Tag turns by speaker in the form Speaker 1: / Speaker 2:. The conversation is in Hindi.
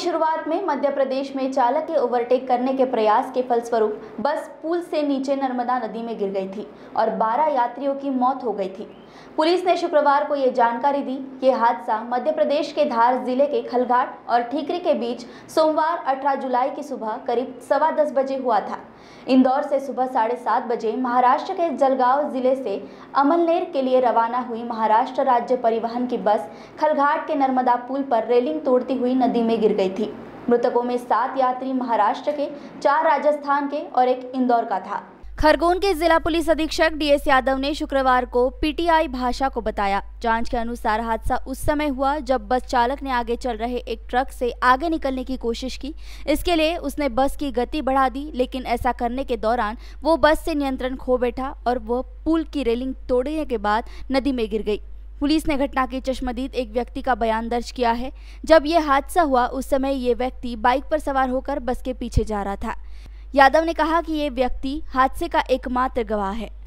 Speaker 1: शुरुआत में मध्य प्रदेश में चालक के ओवरटेक करने के प्रयास के फलस्वरूप बस पुल से नीचे नर्मदा नदी में गिर गई थी और 12 यात्रियों की मौत हो गई थी। पुलिस ने शुक्रवार को ये जानकारी दी। ये हादसा मध्य प्रदेश के धार जिले के खलघाट और ठीकरी के बीच सोमवार 18 जुलाई की सुबह करीब 10:15 बजे हुआ था। इंदौर से सुबह 7:30 बजे महाराष्ट्र के जलगांव जिले से अमलनेर के लिए रवाना हुई महाराष्ट्र राज्य परिवहन की बस खलघाट के नर्मदा पुल पर रेलिंग तोड़ती हुई नदी में गिर गई थी। मृतकों में 7 यात्री महाराष्ट्र के, 4 राजस्थान के और 1 इंदौर का था। खरगोन के जिला पुलिस अधीक्षक DS यादव ने शुक्रवार को PTI भाषा को बताया। जांच के अनुसार हादसा उस समय हुआ जब बस चालक ने आगे चल रहे एक ट्रक से आगे निकलने की कोशिश की। इसके लिए उसने बस की गति बढ़ा दी, लेकिन ऐसा करने के दौरान वो बस से नियंत्रण खो बैठा और वह पुल की रेलिंग तोड़ने के बाद नदी में गिर गई। पुलिस ने घटना के चश्मदीद एक व्यक्ति का बयान दर्ज किया है। जब यह हादसा हुआ उस समय ये व्यक्ति बाइक पर सवार होकर बस के पीछे जा रहा था। यादव ने कहा कि ये व्यक्ति हादसे का एकमात्र गवाह है।